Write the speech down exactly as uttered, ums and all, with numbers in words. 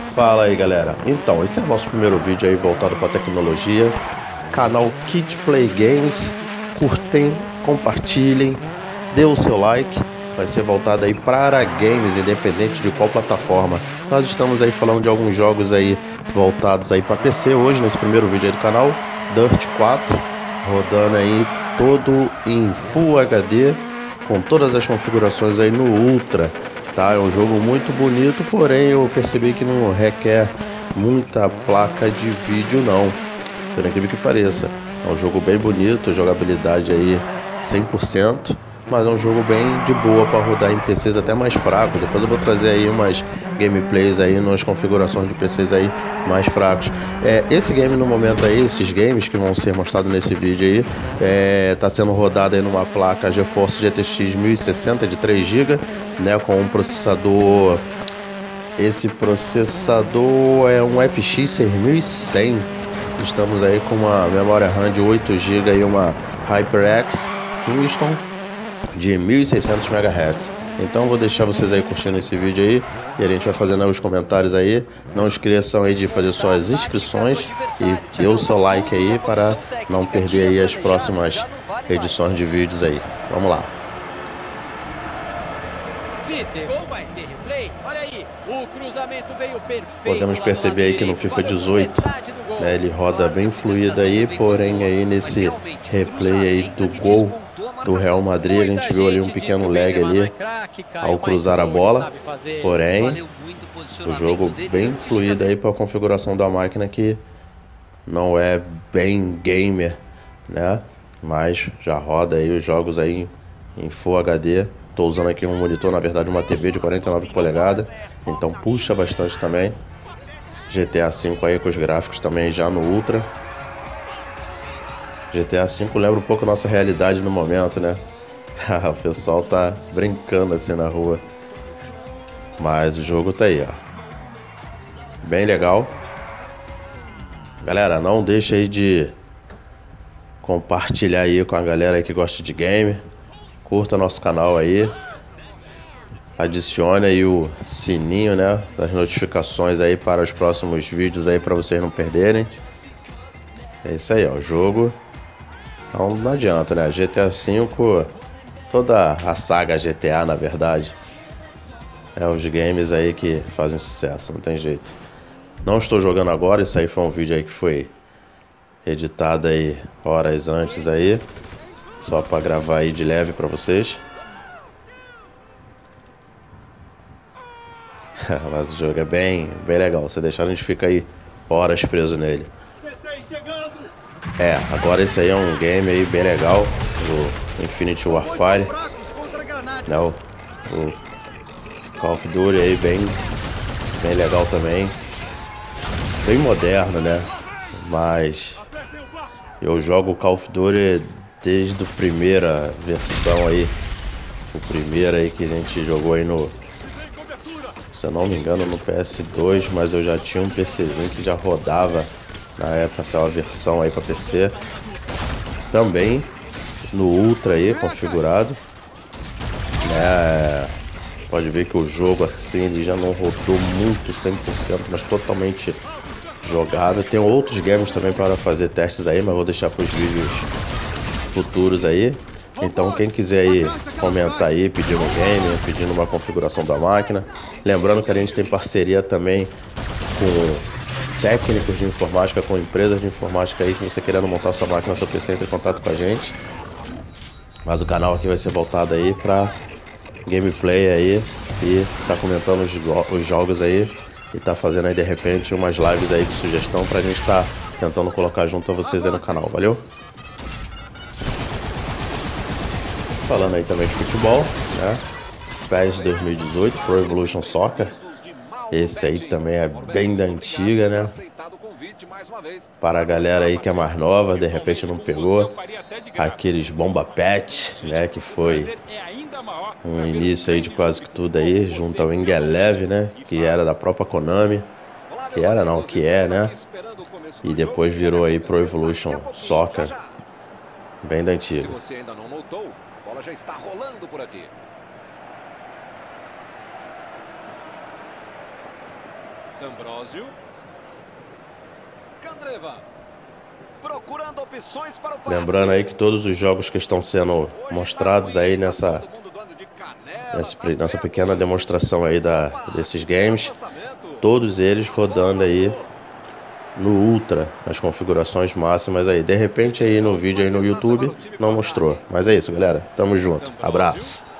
Fala aí, galera. Então, esse é o nosso primeiro vídeo aí voltado para tecnologia. Canal Kid Play Games. Curtem, compartilhem, dê o seu like. Vai ser voltado aí para games, independente de qual plataforma. Nós estamos aí falando de alguns jogos aí voltados aí para P C hoje, nesse primeiro vídeo aí do canal. Dirt quatro, rodando aí todo em Full H D, com todas as configurações aí no Ultra. Tá, é um jogo muito bonito, porém eu percebi que não requer muita placa de vídeo não, por incrível que pareça. É um jogo bem bonito, jogabilidade aí cem por cento, mas é um jogo bem de boa para rodar em P Cs até mais fracos. Depois eu vou trazer aí umas gameplays aí nas configurações de P Cs aí mais fracos. É, esse game no momento aí, esses games que vão ser mostrados nesse vídeo aí, é, tá sendo rodado aí numa placa GeForce G T X mil e sessenta de três gigas, né, com um processador. Esse processador é um F X seis mil e cem. Estamos aí com uma memória RAM de oito gigas e uma HyperX Kingston de mil e seiscentos megahertz. Então vou deixar vocês aí curtindo esse vídeo aí e a gente vai fazendo aí os comentários aí. Não esqueçam aí de fazer suas inscrições e dê o seu like aí para não perder aí as próximas edições de vídeos aí. Vamos lá. Podemos perceber aí que no FIFA dezoito, né, ele roda bem fluido aí, porém aí nesse replay aí do gol do Real Madrid a gente viu ali um pequeno lag ali ao cruzar a bola, porém o jogo bem fluido aí para a configuração da máquina, que não é bem gamer, né, mas já roda aí os jogos aí em Full H D. Estou usando aqui um monitor, na verdade uma T V de quarenta e nove polegadas, então puxa bastante também. G T A cinco aí com os gráficos também já no Ultra. G T A cinco lembra um pouco a nossa realidade no momento, né? O pessoal tá brincando assim na rua. Mas o jogo tá aí, ó. Bem legal. Galera, não deixa aí de compartilhar aí com a galera aí que gosta de game. Curta nosso canal aí. Adicione aí o sininho, né, das notificações aí para os próximos vídeos aí, para vocês não perderem. É isso aí, ó, o jogo não, não adianta, né? G T A cinco, toda a saga G T A, na verdade, é os games aí que fazem sucesso, não tem jeito. Não estou jogando agora, isso aí foi um vídeo aí que foi editado aí horas antes aí, só para gravar aí de leve para vocês. Mas o jogo é bem, bem legal. Se deixar, a gente fica aí horas preso nele. É, agora esse aí é um game aí bem legal, o Infinite Warfare, né, o, o Call of Duty aí bem, bem legal também, bem moderno, né? Mas eu jogo o Call of Duty desde a primeira versão aí, o primeiro aí que a gente jogou aí no, se eu não me engano, no P S dois, mas eu já tinha um PCzinho que já rodava na época, essa é uma versão aí para P C. Também no Ultra aí, configurado. É, pode ver que o jogo assim, ele já não rodou muito cem por cento, mas totalmente jogado. Tem outros games também para fazer testes aí, mas vou deixar para os vídeos futuros aí. Então quem quiser aí comentar aí, pedindo um game, pedindo uma configuração da máquina. Lembrando que a gente tem parceria também com técnicos de informática, com empresas de informática aí, que você querendo montar sua máquina, seu P C, entre em contato com a gente. Mas o canal aqui vai ser voltado aí para gameplay aí e tá comentando os, os jogos aí e tá fazendo aí de repente umas lives aí de sugestão pra gente tá tentando colocar junto a vocês aí no canal, valeu? Falando aí também de futebol, né? P E S dois mil e dezoito, Pro Evolution Soccer. Esse aí também é bem da antiga, né? Para a galera aí que é mais nova, de repente não pegou aqueles Bomba Pet, né? Que foi um início aí de quase que tudo aí, junto ao Wing Eleven, né? Que era da própria Konami. Que era não, que é, né? E depois virou aí Pro Evolution Soccer, bem da antiga. Se você ainda não notou, a bola já está rolando por aqui. D'Ambrosio. Candreva. Procurando opções para o passe. Lembrando aí que todos os jogos que estão sendo mostrados aí nessa, nessa, nessa pequena demonstração aí da, desses games, todos eles rodando aí no Ultra, as configurações máximas aí. De repente aí no vídeo aí no YouTube não mostrou. Mas é isso, galera. Tamo junto. Abraço.